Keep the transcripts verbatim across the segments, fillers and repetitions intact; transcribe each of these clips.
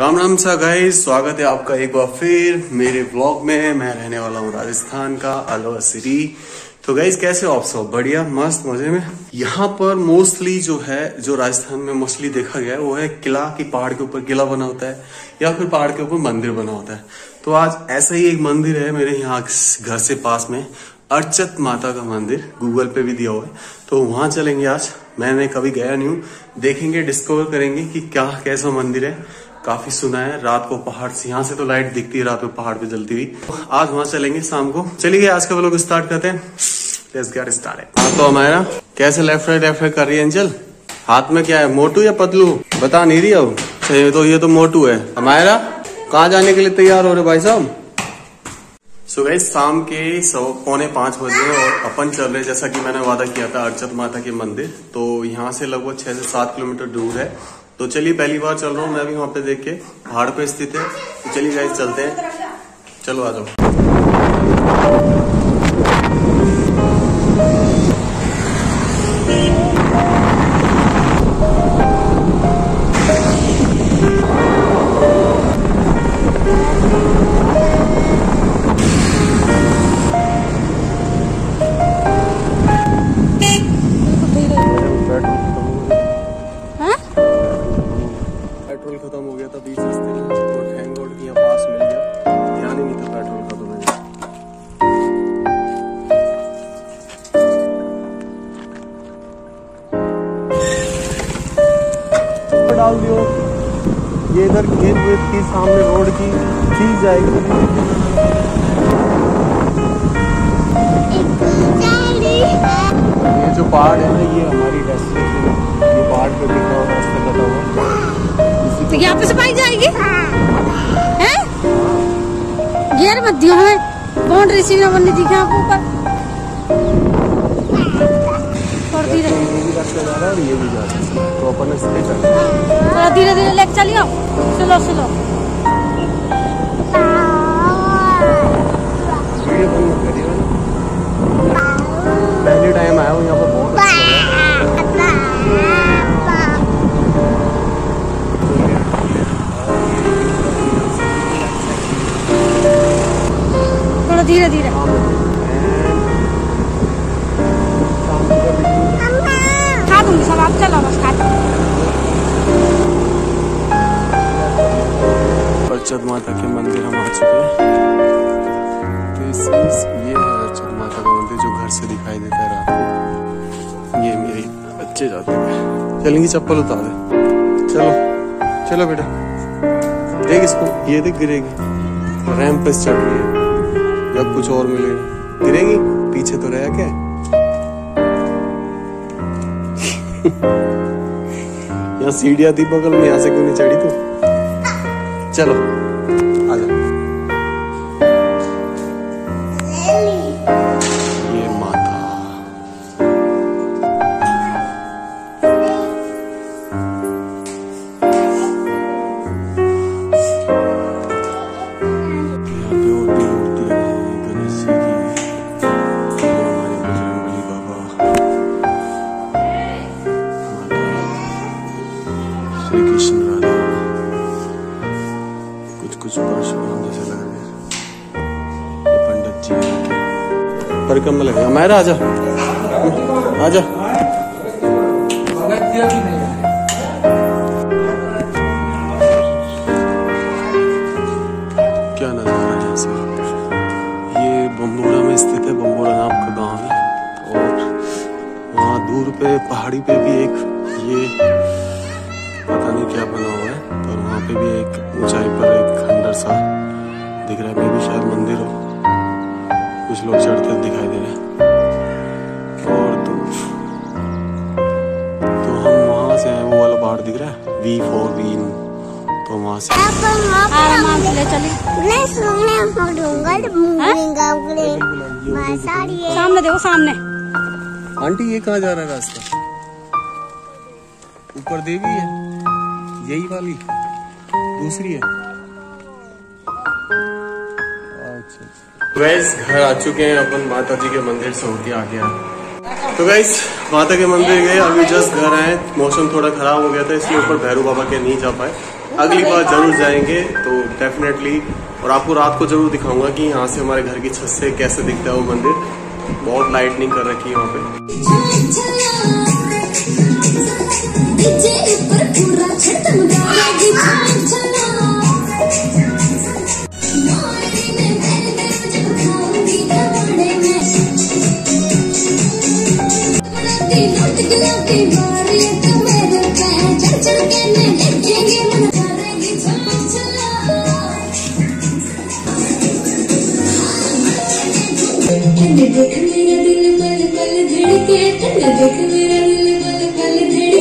राम राम सा गाइस, स्वागत है आपका एक बार फिर मेरे व्लॉग में। मैं रहने वाला हूँ राजस्थान का अलवर सिटी। तो गाइस कैसे हो आप सब? बढ़िया, मस्त, मजे में। यहाँ पर मोस्टली जो है, जो राजस्थान में मोस्टली देखा गया है वो है किला की, पहाड़ के ऊपर किला बना होता है या फिर पहाड़ के ऊपर मंदिर बना होता है। तो आज ऐसा ही एक मंदिर है मेरे यहाँ घर से पास में, अर्चत माता का मंदिर, गूगल पे भी दिया हुआ है। तो वहां चलेंगे आज। मैंने कभी गया नहीं हूँ, देखेंगे, डिस्कवर करेंगे कि क्या कैसा मंदिर है। काफी सुना है रात को पहाड़ से, यहाँ से तो लाइट दिखती है रात में पहाड़ पे जलती हुई। आज वहां चलेंगे शाम को। चलिए आज का व्लॉग स्टार्ट करते हैं। Let's get started. हाँ तो हमारा कैसे लेफ्ट राइट लेफ्ट राइट कर रही है एंजल? हाथ में क्या है, मोटू या पतलू? बता नहीं रही अब। ये तो ये तो मोटू है। हमारा कहाँ जाने के लिए तैयार हो रहे भाई साहब? सो गाइस शाम के सौ पौने पांच बजे और अपन चल रहे, जैसा कि मैंने वादा किया था, अर्चत माता के मंदिर। तो यहाँ से लगभग छह से सात किलोमीटर दूर है। तो चलिए पहली बार चल रहा हूँ मैं भी वहां पे, देख के पहाड़ पे स्थित है। तो चलिए गाइस चलते हैं, चलो आ जाओ। खत्म हो गया था बीच रास्ते में, और थैंक गॉड कि यहाँ पास मिल गया। ध्यान ही नहीं था पेट्रोल खत्म हो गया। डाल दियो ये इधर खेत वेत की सामने रोड की चीज जाएगी। ये जो पहाड़ है ना, ये हमारी डेस्टिनेशन है। ये पहाड़ पे दिखा हुआ रास्ता कटा हुआ, तो यहाँ पे से बाइक जाएगी हैं? गियर मत दियो हमें, बाउंड्री सी बनने दिखे आपको ऊपर। और धीरे ये भी रास्ता जा रहा है और ये भी जा रहा है, तो अपन इसलिए चल रहे हैं। थोड़ा धीरे धीरे लेके चलियो, स्लो स्लो। वीडियो बंद मत करिए, पहली टाइम आया हूँ यहाँ पर, बहुत अच्छा लग रहा है। धीरे धीरे खा दूंगी सब, आप चलो बस खा। अर्चत माता के मंदिर हम आ चुके हैं। ये है अर्चत माता का मंदिर जो घर से दिखाई देता है रात को। ये मेरे बच्चे जाते हैं, चलेंगे, चप्पल उतार दे। चलो चलो बेटा, देख इसको, ये देख गिरेगी। रैंप पे चढ़ रही है, जब कुछ और मिलेगा गिरेगी। पीछे तो रहा क्या? यहाँ सीढ़ियां थी बगल में, यहाँ से क्यों नहीं चढ़ी तू? चलो आजा। ये माता, यहाँ पे और भी मूर्तियां हैं, गणेश जी की, हमारे बजरंगबली बाबा, श्री कृष्ण राधा, कुछ कुछ परशुराम जैसे लग रहे हैं। ये पंडित जी हैं, परिक्रम लगे। हमारा आजा आजा। क्या नजारा है यहाँ से। ये बम्बोरा में स्थित है, बम्बोरा नाम का गांव है। और वहाँ दूर पे पहाड़ी पे भी एक, ये पता नहीं क्या बना हुआ है, पर वहाँ पे भी एक ऊंचाई पर एक खंडर सा दिख रहा है। मे भी शायद मंदिर हो, कुछ लोग चढ़ते दिखाई दे रहे हैं। और दूर तो हम वहाँ से आए, वो वाला पहाड़ दिख रहा है, वी फोर वी, तो वहाँ से आराम से ले चली। सामने देखो, सामने। आंटी ये कहाँ जा रहा है रास्ता? ऊपर देवी है, यही वाली दूसरी है। अच्छा अच्छा। गाइस घर आ चुके हैं अपन, माता जी के मंदिर से होके आ गया। तो गाइस माता के मंदिर गए, अभी जस्ट घर आए। मौसम थोड़ा खराब हो गया था इसलिए ऊपर भैरू बाबा के नहीं जा पाए। अगली बार जरूर जाएंगे तो डेफिनेटली, और आपको रात को जरूर दिखाऊंगा कि यहाँ से हमारे घर की छत से कैसे दिखता है वो मंदिर। बहुत लाइटनिंग कर रखी है वहाँ पे। देख मेरा दिल पल पल धड़के, देख मेरा दिल पल पल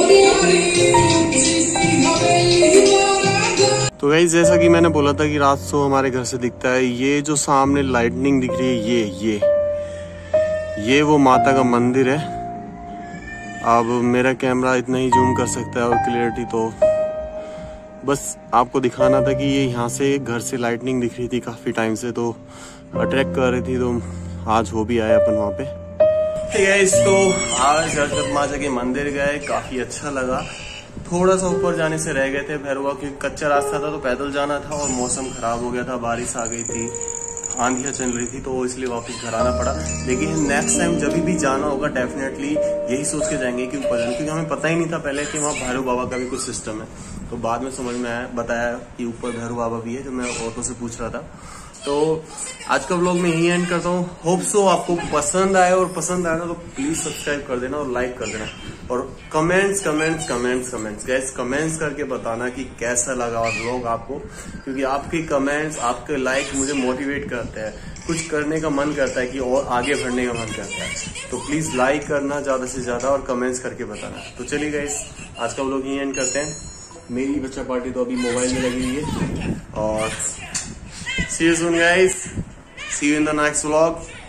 धड़के। तो गाइस जैसा कि मैंने बोला था कि रात को हमारे घर से दिखता है, ये जो सामने लाइटनिंग दिख रही है ये ये ये वो माता का मंदिर है। अब मेरा कैमरा इतना ही जूम कर सकता है और क्लियरिटी, तो बस आपको दिखाना था कि ये यहाँ से घर से लाइटनिंग दिख रही थी काफी टाइम से, तो अट्रैक्ट कर रही थी, तो आज हो भी आए अपन वहाँ पे। ठीक है, तो आज हरकत माता के मंदिर गए, काफी अच्छा लगा। थोड़ा सा ऊपर जाने से रह गए थे भैरवा, क्योंकि कच्चा रास्ता था तो पैदल जाना था और मौसम खराब हो गया था, बारिश आ गई थी, आंधियां चल रही थी, तो इसलिए वापस घर आना पड़ा। लेकिन नेक्स्ट टाइम जब भी जाना होगा डेफिनेटली यही सोच के जाएंगे कि ऊपर जाना, क्योंकि हमें पता ही नहीं था पहले कि वहाँ भैरव बाबा का भी कुछ सिस्टम है। तो बाद में समझ में आया, बताया कि ऊपर भैरव बाबा भी है, जो मैं औरतों से पूछ रहा था। तो आज का व्लॉग में यही एंड करता हूँ। होप सो आपको पसंद आए, और पसंद आए ना तो प्लीज सब्सक्राइब कर देना और लाइक कर देना, और कमेंट्स कमेंट्स कमेंट्स कमेंट्स गैस कमेंट्स करके बताना कि कैसा लगा और व्लॉग आपको, क्योंकि आपके कमेंट्स, आपके लाइक मुझे मोटिवेट करते हैं, कुछ करने का मन करता है कि और आगे बढ़ने का मन करता है। तो प्लीज लाइक करना ज्यादा से ज्यादा और कमेंट्स करके बताना। तो चलिए गाइस आज का व्लॉग यही एंड करते हैं। मेरी बच्चा पार्टी तो अभी मोबाइल में लगी हुई है, और see you soon guys, see you in the next vlog.